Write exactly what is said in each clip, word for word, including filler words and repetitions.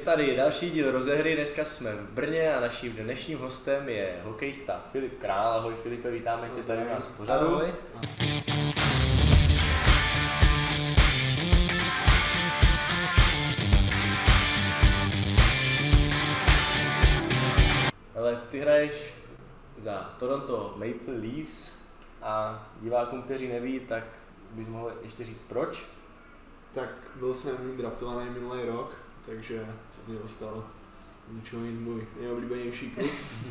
tady další díl rozehry, dneska jsme v Brně a naším dnešním hostem je hokejista Filip Král. Ahoj Filipe, vítáme tě tady u nás v pořadu. Ahoj. Ale ty hraješ za Toronto Maple Leafs a divákům, kteří neví, tak bys mohl ještě říct proč? Tak byl jsem draftovaný minulý rok, takže se z něj dostal ničeho nic můj nejoblíbenější klub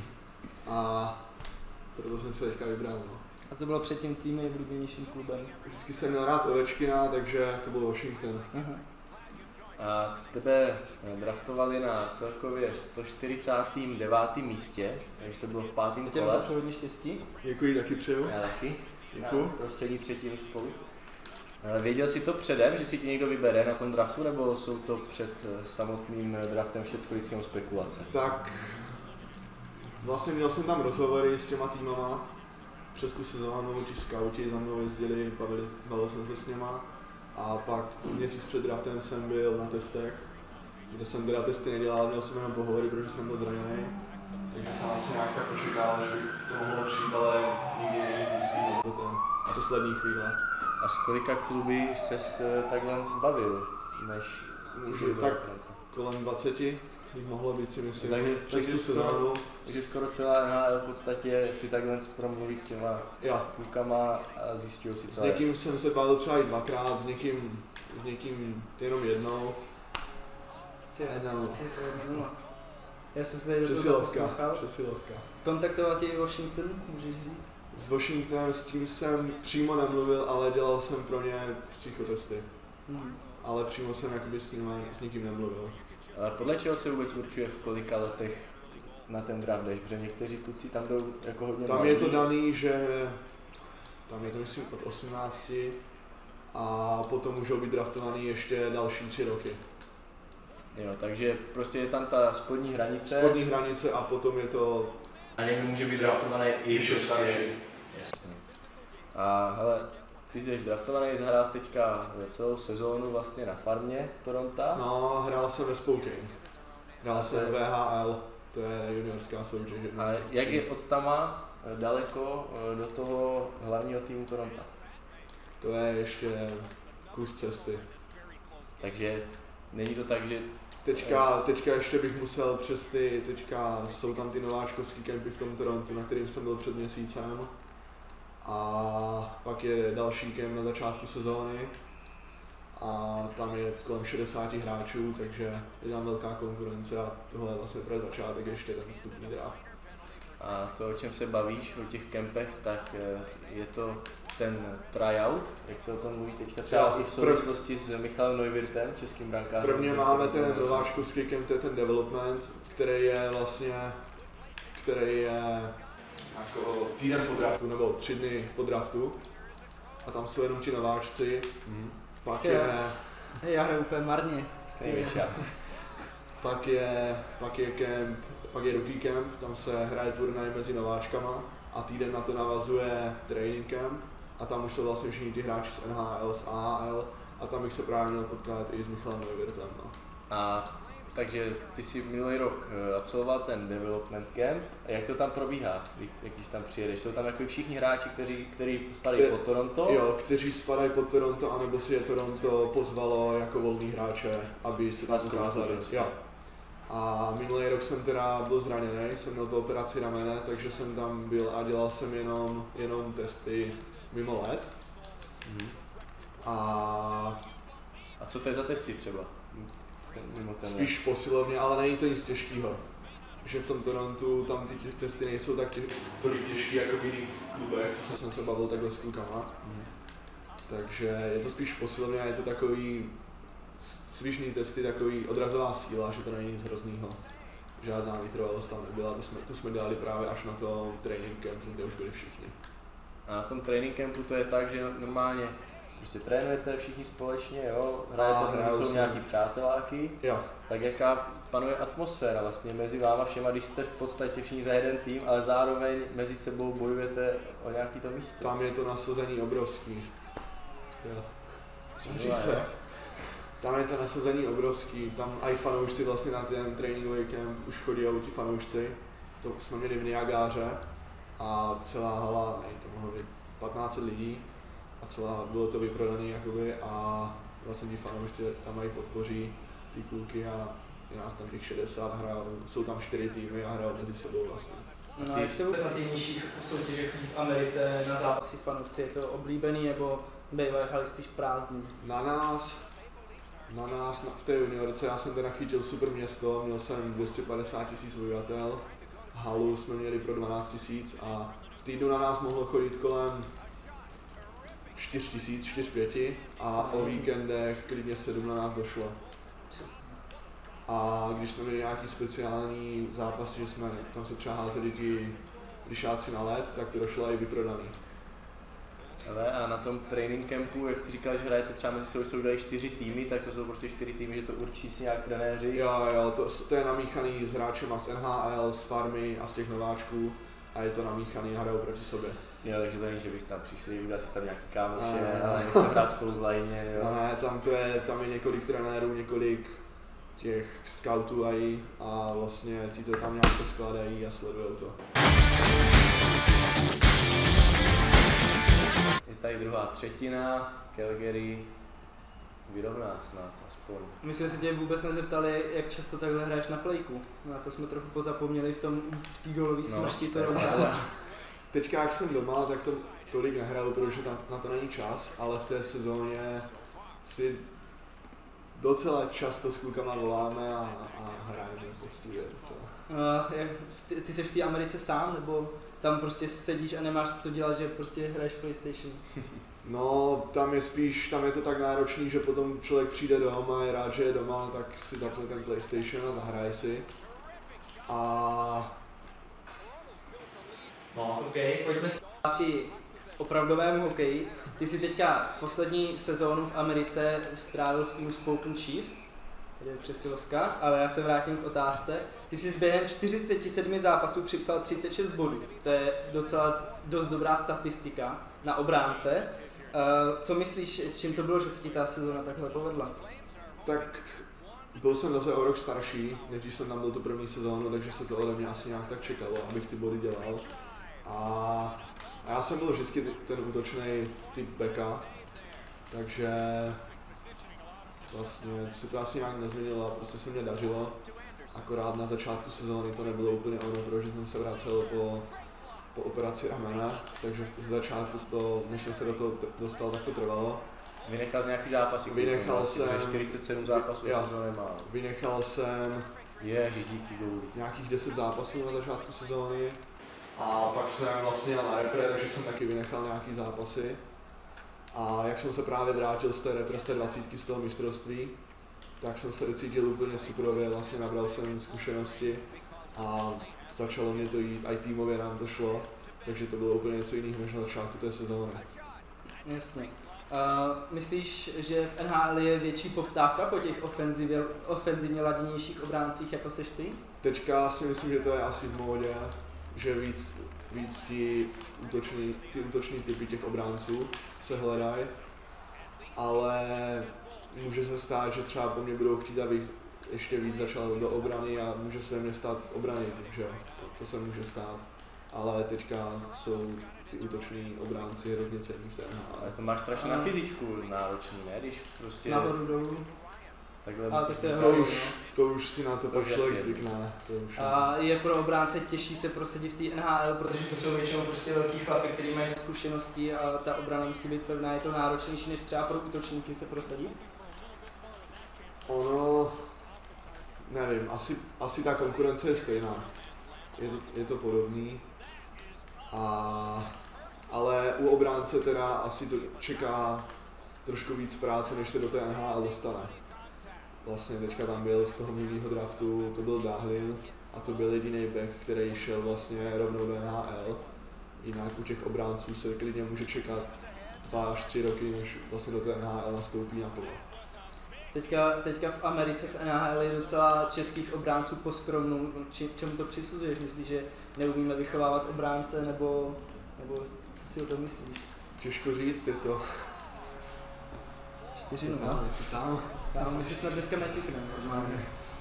a proto jsem se teďka vybral. No. A co bylo předtím tvým nejoblíbenějším klubem? Vždycky jsem měl rád Ovečkina, takže to byl Washington. Aha. A tebe draftovali na celkově sto čtyřicátém devátém místě, takže to bylo v pátém Tě kole. bylo hodně štěstí? Děkuji, taky přeju. Já taky. Děkuju. Na prostřední třetinu spolu. Ale věděl jsi to předem, že si ti někdo vybere na tom draftu, nebo jsou to před samotným draftem všechno vždycky spekulace? Tak vlastně měl jsem tam rozhovory s těma týmama přes tu sezónu, ti scouti za mnou jezdili, bavili, bavil jsem se s něma. A pak měsíc před draftem jsem byl na testech, kde jsem teda testy nedělal, měl jsem jenom pohovory, protože jsem byl zraněný. Takže jsem asi nějak tak očekával, že by to mohlo přijít, ale nikdy není nic jistého do té poslední chvíle. A z kolika kluby ses takhle zbavil, než Můžu, tak kolem dvaceti jich mohlo být, si myslím, takže, přes takže tu sezónu. Takže skoro celá N H L v podstatě si takhle promluví s těma Já. klukama a zjišťují si S celé. někým jsem se bavil třeba i dvakrát, s někým, s někým jenom jednou. Jednou. Já jsem se tady do toho Přesilovka, poslouchal. přesilovka. Kontaktoval tě i Washington, můžeš říct? S Washingtonem, s tím jsem přímo nemluvil, ale dělal jsem pro ně psychotesty. Hmm. Ale přímo jsem jakoby s, ním, s nikým nemluvil. Ale podle čeho se vůbec určuje, v kolika letech na ten draft jdeš, protože někteří kluci tam jdou jako hodně Tam malí. je to daný, že tam je to myslím od osmnácti a potom můžou být draftovaný ještě další tři roky. Jo, takže prostě je tam ta spodní hranice. Spodní hranice a potom je to... A někdo může být draftovaný i ještě starší. Jasně. A hele, ty jsi draftovaný, zahrál jsi teďka celou sezónu vlastně na farmě Toronto. No, hrál jsem ve Spokane. Hrál jsem V H L, to je juniorská soutěž. A jak je od tama daleko do toho hlavního týmu Toronto? To je ještě kus cesty. Takže není to tak, že... Teďka, teďka ještě bych musel přes ty, teďka jsou tam ty nováčkovský kempy v tom Torontu, na kterým jsem byl před měsícem. A pak je další kemp na začátku sezóny. A tam je kolem šedesáti hráčů, takže je tam velká konkurence a tohle je vlastně pro začátek ještě ten vstupní draft. A to, o čem se bavíš, o těch kempech, tak je to ten tryout, jak se o tom mluví teďka třeba Já, i v souvislosti s Michalem Neuwirtem, českým brankářem. Prvně máme ten nováčkovský kemp, to je ten development, který je vlastně, který je jako týden po draftu, nebo tři dny po draftu. A tam jsou jenom ti nováčci, Hmm. pak Ty je, Já hraju úplně marně. Největší. pak je, pak je kemp, pak je rookie camp, tam se hraje turnaj mezi nováčkama a týden na to navazuje training camp a tam už jsou vlastně všichni ti hráči z N H L, z A H L a tam bych se právě měl potkat i s Michalem Neuwirtem. No. A takže ty jsi minulý rok absolvoval ten development camp. A jak to tam probíhá, jak když tam přijedeš? Jsou tam jako všichni hráči, kteří, kteří spadají Te, pod Toronto? Jo, kteří spadají pod Toronto, anebo si je Toronto pozvalo jako volný hráče, aby se tam ukázali. Jo. A minulý rok jsem teda byl zraněný, jsem měl tu operaci ramene, takže jsem tam byl a dělal jsem jenom, jenom testy mimo let. Hmm. A A co to je za testy třeba? Ten, mimo ten spíš posilovně, ale není to nic těžkého. Že v tom Torontu tam ty tě, testy nejsou tak tě, tolik těžký jako v jiných klubech, co jsem se bavil takhle s klukama. Hmm. Takže je to spíš posilovně a je to takový svižný testy, takový odrazová síla, že to není nic hroznýho. Žádná vytrvalost tam nebyla, to jsme, to jsme dělali právě až na tom training campu, kde už byli všichni. A na tom training campu to je tak, že normálně prostě trénujete všichni společně, jo, hrajete, mezi jsou nějaký přáteláky, jo. Tak jaká panuje atmosféra vlastně mezi váma všema, když jste v podstatě všichni za jeden tým, ale zároveň mezi sebou bojujete o nějaký to místo? Tam je to nasazení obrovský. Jo. Se. tam je to nasazení obrovský, tam i fanoušci vlastně na ten tréninkový kemp už chodí ti fanoušci. To jsme měli v Niagáře a celá hala, ne, to mohlo být patnáct set lidí a celá, bylo to vyprodané jakoby a vlastně ti fanoušci tam mají podpoří ty kluky a je nás tam těch šedesát hrajou, jsou tam čtyři týmy a hrajou mezi sebou vlastně. No a jak se vůbec na těch nižších soutěžích v Americe na zápasy fanoušci, je to oblíbený nebo bývají haly spíš prázdný? Na nás, na nás na, v té juniorce já jsem teda chytil super město, měl jsem dvě stě padesát tisíc obyvatel, halu jsme měli pro dvanáct tisíc a v týdnu na nás mohlo chodit kolem čtyři tisíce, čtyři pět a o víkendech klidně sedm na nás došlo. A když jsme měli nějaký speciální zápasy, že jsme tam se třeba házeli ti lišáci na led, tak to došlo i vyprodaný. Ale a na tom training campu, jak jsi říkal, že hrajete třeba mezi sebou, jsou dají čtyři týmy, tak to jsou prostě čtyři týmy, že to určí si nějak trenéři? Jo, jo, to, to je namíchaný s hráčema z N H L, z farmy a z těch nováčků a je to namíchaný a hrajou proti sobě. Jo, takže to není, že byste tam přišli, udělali si tam nějaký kámoše, ale nechce hrát spolu v lajně, jo? No ne, tam, to je, tam je několik trenérů, několik těch scoutů a, a vlastně ti to tam nějak poskládají a sledujou to. Je tady druhá třetina, Calgary vyrovná snad aspoň. My jsme se tě vůbec nezeptali, jak často takhle hraješ na plejku. Na to jsme trochu pozapomněli v tom v té golový No, smršti to je rovná. Teďka jak jsem doma, tak to tolik nehraju, protože tam, na to není čas, ale v té sezóně si docela často s klukama voláme a, a hrajeme poctivě docela. Uh, jak, ty, ty jsi v té Americe sám, nebo tam prostě sedíš a nemáš co dělat, že prostě hraješ PlayStation? No, tam je spíš, tam je to tak náročný, že potom člověk přijde doma, je rád, že je doma, tak si zapne ten PlayStation a zahraje si. A... No, ok, pojďme zpátky k opravdovému hokeji. Ty jsi teďka poslední sezónu v Americe strávil v týmu Spokane Chiefs, tady je přesilovka, ale já se vrátím k otázce. Ty jsi během čtyřicet sedm zápasů připsal třicet šest bodů, to je docela dost dobrá statistika na obránce. Co myslíš, čím to bylo, že se ti ta sezóna takhle povedla? Tak byl jsem zase o rok starší, než jsem tam byl tu první sezónu, takže se to ode mě asi nějak tak čekalo, abych ty body dělal. A A já jsem byl vždycky ten útočný typ backa, takže vlastně se to asi nějak nezměnilo a prostě se mě dařilo. Akorát na začátku sezóny to nebylo úplně ono, protože jsem se vracel po, po operaci ramena, takže z začátku to, než jsem se do toho dostal, tak to trvalo. Vynechal jsi nějaký zápasy? Vynechal jsem... čtyřicet sedm zápasů, jo, sezóny málo. Vynechal jsem... Ježiš, díky bohu. Nějakých deset zápasů na začátku sezóny. A pak jsem vlastně na repre, takže jsem taky vynechal nějaký zápasy. A jak jsem se právě vrátil z té repre, z té dvacítky, z toho mistrovství, tak jsem se cítil úplně superově, vlastně nabral jsem zkušenosti a začalo mě to jít, i týmově nám to šlo, takže to bylo úplně něco jiného než na začátku té sezóny. Jasně. Uh, myslíš, že v N H L je větší poptávka po těch ofenzivě, ofenzivně laděnějších obráncích, jako seš ty? Teďka si myslím, že to je asi v módě, že víc, víc ti útoční, ty útoční typy těch obránců se hledají, ale může se stát, že třeba po mně budou chtít, abych ještě víc začal do obrany a může se mě stát obrany typ, že jo, to, to se může stát, ale teďka jsou ty útoční obránci hrozně cenní v té N H L. Ale to máš strašně na fyzičku náročný, ne? Když prostě... Nahoru dolů. Takhle Ale musíš... tak to je To hodně, už, no. to už si na to, To pak už člověk asi je. zvykne. To už A je pro obránce těžší se prosadit v té N H L, protože to jsou většinou prostě velký chlapy, kteří mají zkušenosti a ta obrana musí být pevná. Je to náročnější než třeba pro útočníky se prosadit? Ono, nevím, asi, asi ta konkurence je stejná. Je to, je to podobný. A, ale u obránce teda asi to čeká trošku víc práce, než se do té N H L dostane. Vlastně teďka tam byl z toho minulého draftu, to byl Dahlin a to byl jediný back, který šel vlastně rovnou do N H L. Jinak u těch obránců se klidně může čekat dva až tři roky, než vlastně do té N H L nastoupí naplno. Teďka, teďka v Americe v N H L je docela českých obránců poskromnou. Či, čemu to přisuzuješ? Myslíš, že neumíme vychovávat obránce, nebo, nebo co si o tom myslíš? Těžko říct, je to. čtyři nula. Tam. Tam my si snad dneska netikneme normálně.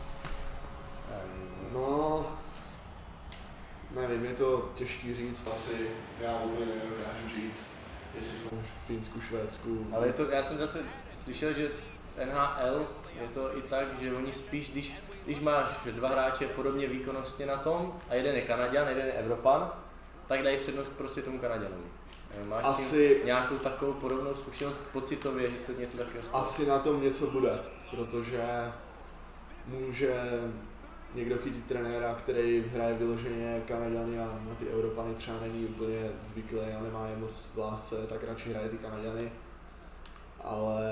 No, nevím, je to těžký říct, asi já úplně nedokážu říct, jestli v tom Finsku, Švédsku. Ale je to, já jsem zase slyšel, že v N H L je to i tak, že oni spíš, když, když máš dva hráče podobně výkonnostně na tom a jeden je Kanaďan, jeden je Evropan, tak dají přednost prostě tomu Kanaďanovi. Máš asi, tím nějakou takovou podobnou zkušenost pocitově, že se něco takového stalo? Asi na tom něco bude, protože může někdo chytit trenéra, který hraje vyloženě Kanaďany a na ty Evropany třeba není úplně zvyklý a nemá je moc v lásce, tak radši hraje ty Kanaďany. Ale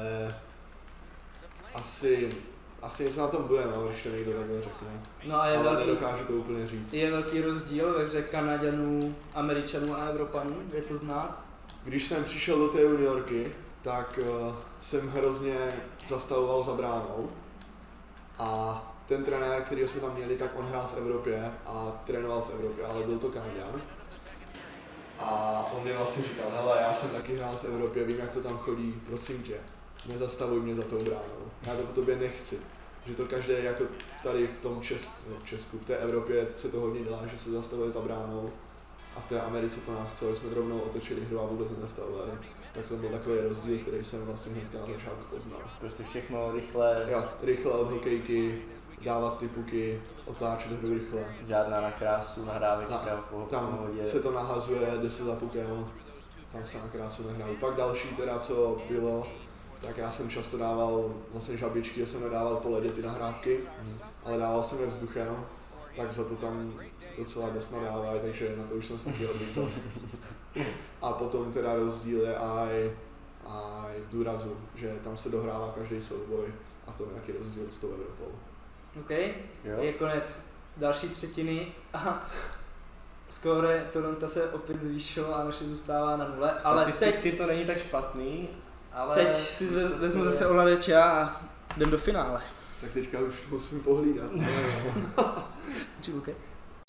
asi, asi něco na tom bude, no, když to někdo takhle řekne. No a je ale velký, nedokážu to úplně říct. Je velký rozdíl ve hře Kanaďanů, Američanů a Evropanů, je to znát? Když jsem přišel do té juniorky, tak uh, jsem hrozně zastavoval za bránou a ten trenér, kterýho jsme tam měli, tak on hrál v Evropě a trénoval v Evropě, ale byl to Kanaďan. A on mi vlastně říkal, hele, já jsem taky hrál v Evropě, vím, jak to tam chodí, prosím tě, nezastavuj mě za tou bránou, já to po tobě nechci. Že to každý jako tady v tom Čes, no, v Česku, v té Evropě se to hodně dělá, že se zastavuje za bránou a v té Americe po nás celé jsme rovnou otočili hru a vůbec nezastavovali. Tak to byl takový rozdíl, který jsem vlastně hnedka na začátku poznal. Prostě všechno rychle. Jo, rychle od hokejky, dávat ty puky, otáčet hru rychle. Žádná na krásu, nahrávečka, Ta, po tam pohodě. se to nahazuje, jde se za pukem, tam se na krásu nehrají. Pak další teda, co bylo, tak já jsem často dával vlastně žabičky, já jsem nedával po ledě ty nahrávky, mm. ale dával jsem je vzduchem, tak za to tam docela dost nadávají, takže na to už jsem se taky odvykl. A potom teda rozdíl je aj, aj v důrazu, že tam se dohrává každý souboj a v tom je taky rozdíl s tou Evropou. OK, Jo. je konec další třetiny a skóre Toronto se opět zvýšilo a naše zůstává na nule, ale teď, Statisticky to není tak špatný, ale... teď si zve- vezmu zase ovladače a jdem do finále. Tak teďka už musím pohlídat. Okay.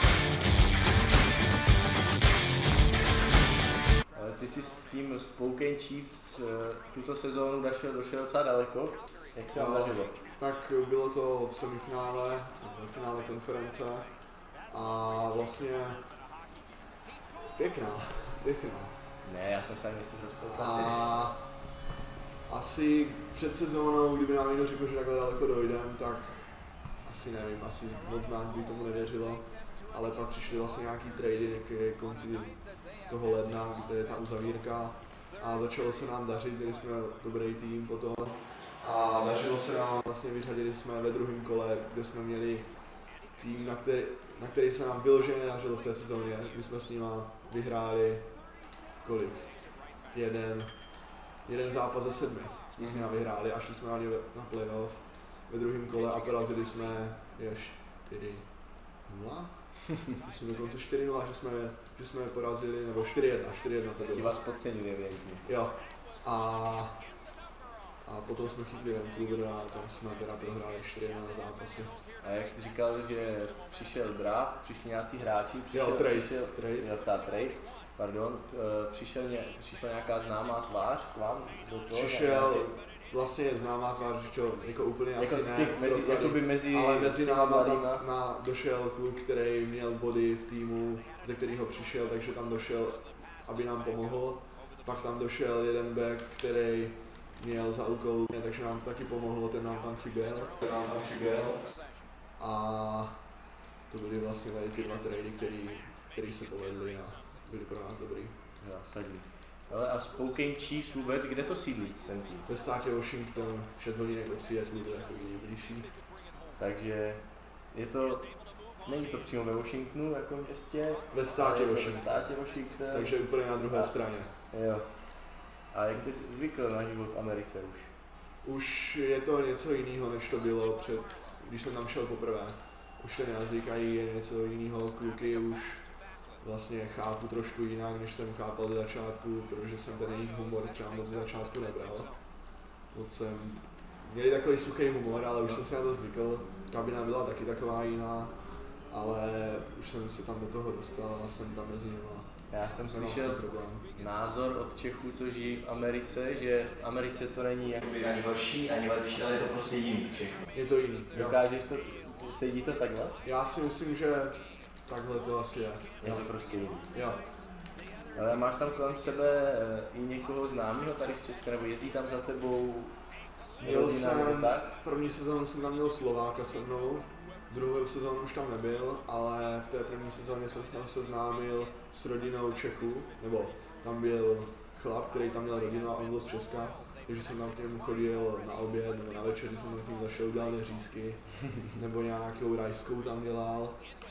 Ty jsi s tím Spokane Chiefs tuto sezónu došel, došel docela daleko. Jak se vám dařilo? Tak bylo to v semifinále, v finále konference a vlastně pěkná, pěkná. Ne, já jsem se ani myslím rozkoukal. A asi před sezónou, kdyby nám někdo řekl, že takhle daleko dojdem, tak asi nevím, asi moc nás by tomu nevěřilo. Ale pak přišly vlastně nějaký trady k konci toho ledna, kde je ta uzavírka a začalo se nám dařit, měli jsme dobrý tým potom a dařilo se nám, vlastně vyřadili jsme ve druhém kole, kde jsme měli tým, na který, na který se nám vyloženě dařilo v té sezóně. My jsme s nima vyhráli kolik? Jeden, jeden zápas ze sedmi jsme s nima vyhráli a šli jsme na playoff ve druhém kole a porazili jsme je čtyři nula. Myslím dokonce čtyři nula, že jsme, že jsme porazili, nebo čtyři jedna, čtyři jedna to bylo. Ti vás podcenili, evidentně. Jo. A, a potom jsme chytli Vancouver a tam jsme teda prohráli čtyři jedna na zápasy. A jak jsi říkal, že přišel draft, přišli nějací hráči, přišel, jo, trade, přišel, trade. Jo, ta trade, pardon, přišel, ně, přišel nějaká známá tvář k vám do toho? Přišel vlastně známá tvář, že jako úplně jako asi těch, ne, mezi, jakoby mezi, ale mezi náma tam mladýma. na, došel kluk, který měl body v týmu, ze kterého přišel, takže tam došel, aby nám pomohl. Pak tam došel jeden back, který měl za úkol, takže nám to taky pomohlo, ten nám tam chyběl. Ten nám tam chyběl. A to byly vlastně tady ty dva trady, který, který se povedly a byly pro nás dobrý. Zásadní. Ale a Spokane Chiefs vůbec, kde to sídlí ten tým? Ve státě Washington, šest hodinek od Seattle, to je jako nejbližší. Takže je to, není to přímo ve Washingtonu jako městě, Ve státě ale je to Washington. ve státě Washington. Takže úplně na druhé a, straně. Jo. A jak jsi zvykl na život v Americe už? Už je to něco jiného, než to bylo před, když jsem tam šel poprvé. Už ten jazyk a je něco jiného, kluky už vlastně chápu trošku jinak, než jsem chápal ze začátku, protože jsem ten jejich humor třeba moc ze začátku nebral. Moc jsem, měli takový suchý humor, ale už jsem se na to zvykl. Kabina byla taky taková jiná, ale už jsem se tam do toho dostal a jsem tam mezi nimi. Já jsem slyšel názor od Čechů, co žijí v Americe, že v Americe to není jakoby ani horší, ani lepší, ale je to prostě jiný všechno. Je to jiný. Dokážeš to, sedí to takhle? Já si myslím, že takhle to asi je. Je to prostě jiný. Jo. Ale máš tam kolem sebe i někoho známého tady z Česka, nebo jezdí tam za tebou? Měl jsem, tak? První sezónu jsem tam měl Slováka se mnou, druhou sezónu už tam nebyl, ale v té první sezóně jsem se tam seznámil s rodinou Čechů, nebo tam byl chlap, který tam měl rodinu a on byl z Česka, takže jsem tam k němu chodil na oběd nebo na večer, když jsem tam k němu zašel, udělal řízky, nebo nějakou rajskou tam dělal.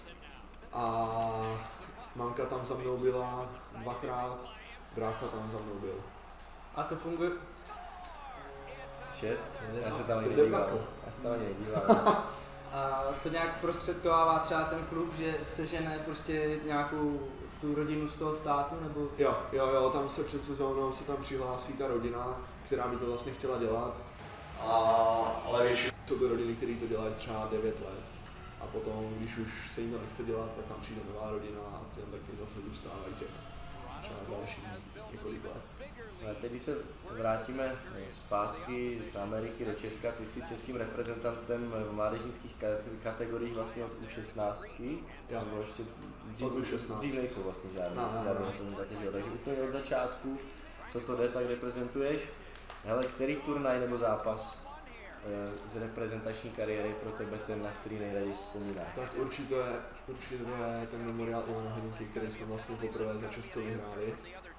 A mamka tam za mnou byla dvakrát, brácha tam za mnou byl. A to funguje? Šest? Já se tam ani nedíval. Já se tam ani nedíval. A to nějak zprostředkovává třeba ten klub, že sežene prostě nějakou tu rodinu z toho státu, nebo? Jo, jo, jo, tam se před sezónou se tam přihlásí ta rodina, která by to vlastně chtěla dělat. A, ale většinou jsou to rodiny, které to dělají třeba devět let. A potom, když už se jim to nechce dělat, tak tam přijde nová rodina a těm taky zase zůstávají těch třeba další několik let. A teď, když se vrátíme zpátky z Ameriky do Česka, ty jsi českým reprezentantem v mládežnických kategoriích vlastně od U šestnáct. Nebo ještě dřív, dřív nejsou vlastně žádné reprezentace, takže úplně od začátku, co to jde, tak reprezentuješ. Hele, který turnaj nebo zápas z reprezentační kariéry pro tebe ten, na který nejraději vzpomínáš? Tak určitě, určitě to je ten memoriál Ivana Hlinky, který jsme vlastně poprvé za Česko vyhráli.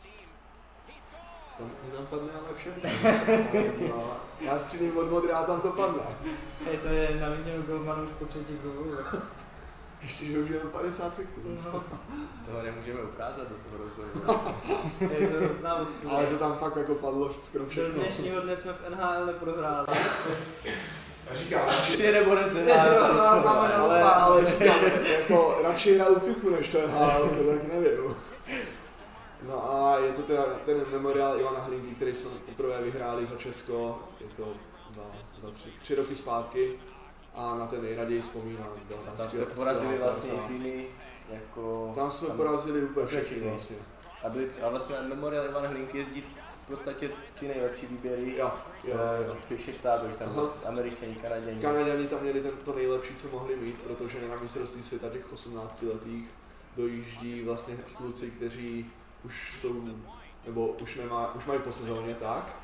Tam nám padne ale všechno. Já střílím od modrá a tam to padne. Hej, to je na výměnu golmanu už po třetí gólu. Ještě, že už je padesát sekund. No. Toho nemůžeme ukázat do toho rozhovoru. Je to hrozná ostuda. Ale to tam fakt jako padlo skoro všechno. Do dnešního dne jsme v N H L neprohráli. Já říkám, přijede Borec N H L, ale, ale říkám, jako radši hraju FIFA než to N H L, to tak nevím. No a je to teda ten memoriál Ivana Hlinky, který jsme poprvé vyhráli za Česko, je to za, za tři, tři roky zpátky a na ten nejraději vzpomínám. Tam, tam jste porazili vlastně i týmy jako... Tam jsme tam porazili úplně všechny vlastně. A, byli, a vlastně na memoriál Ivana Hlinky jezdí v podstatě ty nejlepší výběry jo, jo, jo. od všech států, když tam Američani, Kanaděni. Kanaděni tam měli ten, to nejlepší, co mohli mít, protože na mistrovství světa těch osmnáctiletých dojíždí vlastně kluci, kteří už jsou, nebo už nemá, už mají po sezóně, tak?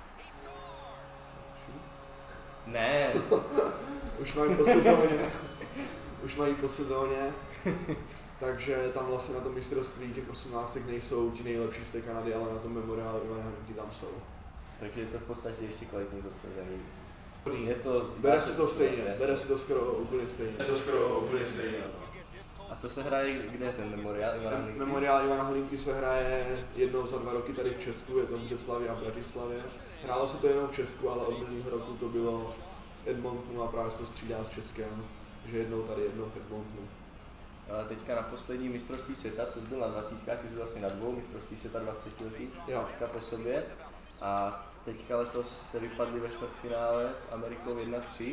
Ne. Už mají po sezóně, už mají po sezóně, takže tam vlastně na tom mistrovství těch osmnáctek nejsou ti nejlepší z té Kanady, ale na tom memoriálu Ivana Hlinky tam jsou. Takže je to v podstatě ještě kvalitní to přezení. Je to, bere se to stejně, bere se to skoro úplně stejně. Je to skoro úplně stejně. A to se hraje kde, ten memoriál Ivana Hlinky? Memoriál Ivana Hlinky se hraje jednou za dva roky tady v Česku, je to v Břeclavi a v Bratislavě. Hrálo se to jenom v Česku, ale od minulého roku to bylo v Edmontonu a právě se to střídá s Českem, že jednou tady, jednou v Edmontonu. Ale teďka na poslední mistrovství světa, co jsi byl na dvacítkách, ty jsi byl vlastně na dvou mistrovství světa dvacetiletých teďka po sobě. A teďka letos jste vypadli ve čtvrtfinále s Amerikou jedna tři.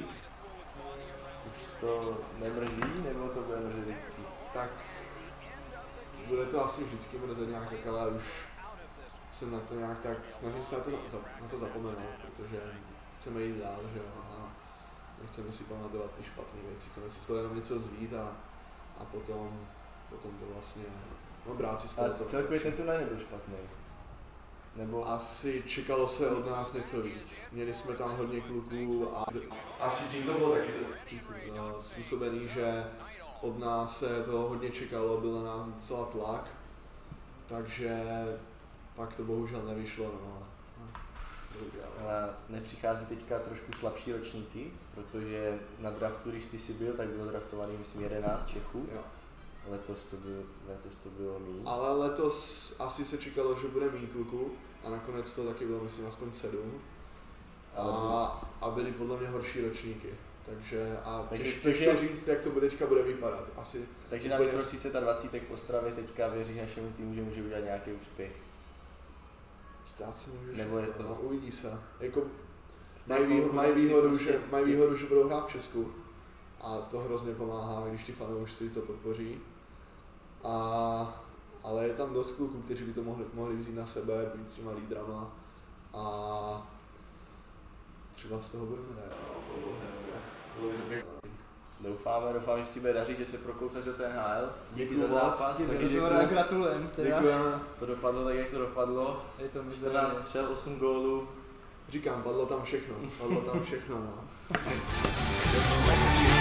Už to nemrzí, nebo to bude mrzet vždycky? Tak bude to asi vždycky mrzet nějak tak, ale už jsem na to nějak tak, snažím se na to, na to zapomenout, protože chceme jít dál, že jo, a nechceme si pamatovat ty špatné věci, chceme si z toho jenom něco vzít a, a potom, potom to vlastně, no brát si z toho to. A celkově ten turnaj nebyl špatný? Nebo... Asi čekalo se od nás něco víc. Měli jsme tam hodně kluků a asi tím to bylo taky no, způsobený, že od nás se toho hodně čekalo, byl na nás docela tlak, takže pak to bohužel nevyšlo. No. Ale nepřichází teďka trošku slabší ročníky, protože na draftu, když ty jsi byl, tak bylo draftovaný myslím jedenáct Čechů. Jo. Letos to, bylo, letos to bylo míň. Ale letos asi se čekalo, že bude míň kluků a nakonec to taky bylo myslím aspoň sedm. A, a byly podle mě horší ročníky. Takže a takže těž, to, těžko že... říct, jak to bude teďka bude vypadat. Asi takže na mistrovství světa dvacet v Ostravě teďka věříš našemu týmu, že může udělat nějaký úspěch? Stát se může, nebo je to... No, uvidí se. Jako, mají, výhodu, mají, výhodu, prostě... že, mají výhodu, že budou hrát v Česku. A to hrozně pomáhá, když ti fanoušci to podpoří. A, ale je tam dost kluků, kteří by to mohli, mohli vzít na sebe, být těma lídrama a třeba z toho budeme dát. Doufáme, doufám, že ti bude dařit, že se prokousáš do té N H L. Díky za moc, zápas. Díky Taky za rozhovor, gratulujem teda. Děkujeme. To dopadlo tak, jak to dopadlo. Je to čtrnáct střel, osm gólů. Říkám, padlo tam všechno, padlo tam všechno, no.